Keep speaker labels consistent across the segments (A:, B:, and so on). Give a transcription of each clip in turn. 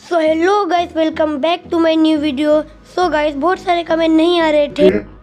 A: So hello guys, welcome back to my new video. So guys, बहुत सारे comment नहीं आ रहे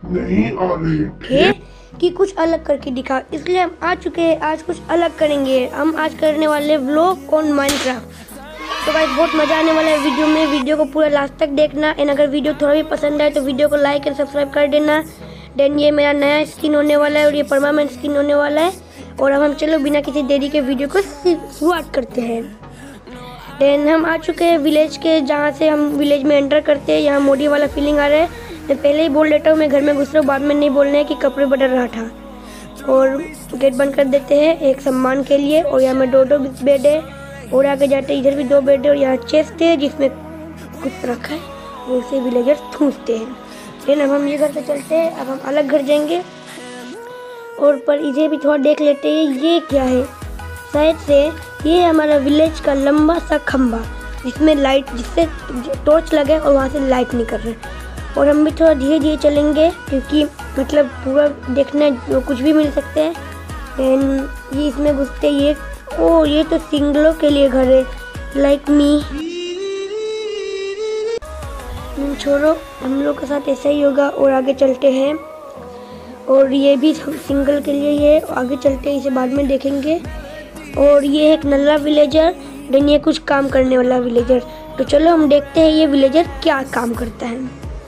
A: थे कि कुछ अलग करके दिखा, इसलिए हम आ चुके हैं। आज कुछ अलग करेंगे। हम आज करने वाले व्लॉग ऑन माइनक्राफ्ट। तो गाइस, बहुत मजा आने वाला है वीडियो में। वीडियो को पूरा लास्ट तक देखना। एंड अगर वीडियो थोड़ा भी पसंद आए तो वीडियो को लाइक एंड सब्सक्राइब कर देना। देन ये मेरा नया स्किन होने वाला है और ये परमानेंट स्किन होने वाला है। और अब हम चलो बिना किसी देरी के वीडियो को शुरुआत करते हैं। देन हम आ चुके हैं विलेज के, जहाँ से हम विलेज में एंटर करते हैं। यहाँ मोडी वाला फीलिंग आ रहा है। मैं पहले ही बोल देता हूँ, मैं घर में घुस रहा हूँ, बाद में नहीं बोलना है कि कपड़े बदल रहा था। और गेट बंद कर देते हैं एक सम्मान के लिए। और यहाँ में दो बेड है और आगे जाते इधर भी 2 बेड है। और यहाँ चेस्ट है जिसमें कुछ रखा है और उसे विलेजर्स ठूंसते हैं। फिर अब हम ये घर से चलते हैं। अब हम अलग घर जाएंगे और पर इसे भी थोड़ा देख लेते हैं। ये क्या है? शायद से ये हमारा विलेज का लंबा सा खंबा जिसमें लाइट, जिससे टॉर्च लगे और वहाँ से लाइट निकल रही है। और हम भी थोड़ा धीरे धीरे चलेंगे क्योंकि मतलब पूरा देखना कुछ भी मिल सकते हैं। देन ये इसमें घुसते ये तो सिंगलों के लिए घर है, लाइक मी। छोड़ो, हम लोग के साथ ऐसा ही होगा। और आगे चलते हैं। और ये भी सिंगल के लिए है। आगे चलते हैं, इसे बाद में देखेंगे। और ये एक नल्ला विलेजर, देन ये कुछ काम करने वाला विलेजर। तो चलो हम देखते हैं ये विलेजर क्या काम करता है।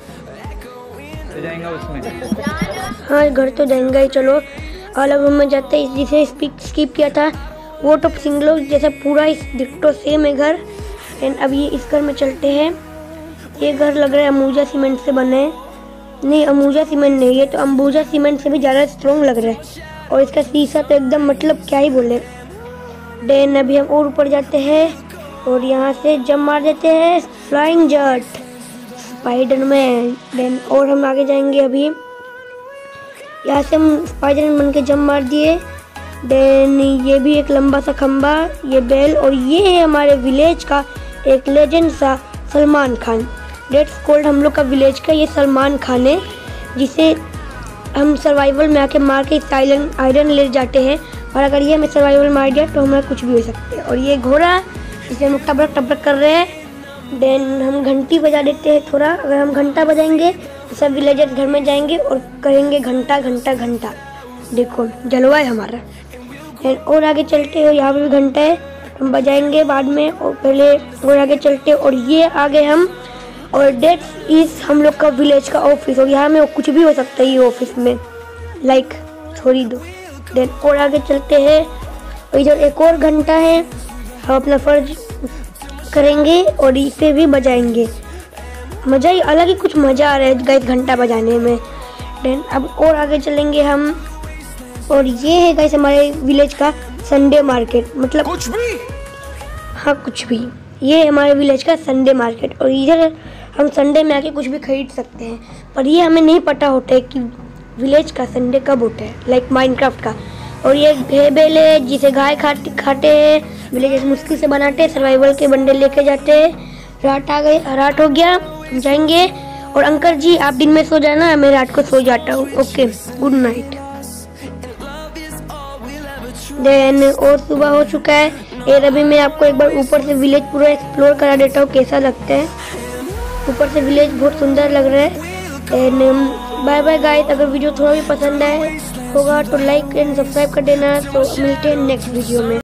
B: जाएंगे उसमें।
A: हाँ, घर तो जाएंगे ही। चलो अलग रूम में जाते हैं। जिसे स्किप किया था वो तो सिंगलों जैसा पूरा इस डिट्टो सेम है घर। एंड अब ये इस घर में चलते हैं। ये घर लग रहा है अम्बुजा सीमेंट से बना है। नहीं, अम्बुजा सीमेंट नहीं, ये तो अंबुजा सीमेंट से भी ज़्यादा स्ट्रॉन्ग लग रहा है। और इसका शीशा तो एकदम मतलब क्या ही बोले। देन अभी हम और ऊपर जाते हैं और यहाँ से जंप मार देते हैं, फ्लाइंग जट, स्पाइडरमैन। देन और हम आगे जाएंगे। अभी यहाँ से हम स्पाइडरमैन बन के जंप मार दिए। देन ये भी एक लंबा सा खंबा, ये बेल। और ये है हमारे विलेज का एक लेजेंड सा सलमान खान। डेट्स कॉल्ड हम लोग का विलेज का ये सलमान खान है, जिसे हम सर्वाइवल में आके मार के आयरन ले जाते हैं। और अगर ये हमें सर्वाइवल मार दिया तो हमें कुछ भी हो सकता है। और ये घोड़ा, इसे हम टपरक टपरक कर रहे हैं। देन हम घंटी बजा देते हैं थोड़ा। अगर हम घंटा बजाएंगे तो सब विलेजर्स घर में जाएंगे और कहेंगे घंटा घंटा घंटा। देखो जलवा है हमारा। और आगे चलते हो, यहाँ पे भी घंटा है, हम बजाएंगे बाद में। और पहले और आगे चलते और ये आगे हम। और डेट्स इज हम लोग का विलेज का ऑफिस। और यहाँ में कुछ भी हो सकता है ये ऑफिस में, लाइक छोड़ी दो। देन और आगे चलते हैं और इधर एक और घंटा है। हम अपना फर्ज करेंगे और इसे भी बजाएंगे। मज़ा ही अलग ही कुछ मज़ा आ रहा है गाइस घंटा बजाने में। देन अब और आगे चलेंगे हम। और ये है गाइस हमारे विलेज का संडे मार्केट, मतलब कुछ भी, हाँ कुछ भी। ये हमारे विलेज का संडे मार्केट। और इधर हम संडे में आके कुछ भी खरीद सकते हैं। पर ये हमें नहीं पता होता है कि विलेज का संडे कब होता है, लाइक माइनक्राफ्ट का। और ये भेबेल है जिसे गाय खाते हैं। विलेजर्स मुश्किल से बनाते हैं, सर्वाइवल के बंडे लेके जाते हैं। रात आ गई, रात हो गया, हम जाएंगे। और अंकल जी आप दिन में सो जाना, मैं रात को सो जाता हूँ। Okay, good night. देन और सुबह हो चुका है। और अभी मैं आपको एक बार ऊपर से विलेज पूरा एक्सप्लोर करा देता हूँ कैसा लगता है। ऊपर से विलेज बहुत सुंदर लग रहा है। And bye bye guys. अगर वीडियो थोड़ा भी पसंद आए होगा तो लाइक एंड सब्सक्राइब कर देना। तो मिलते हैं नेक्स्ट वीडियो में।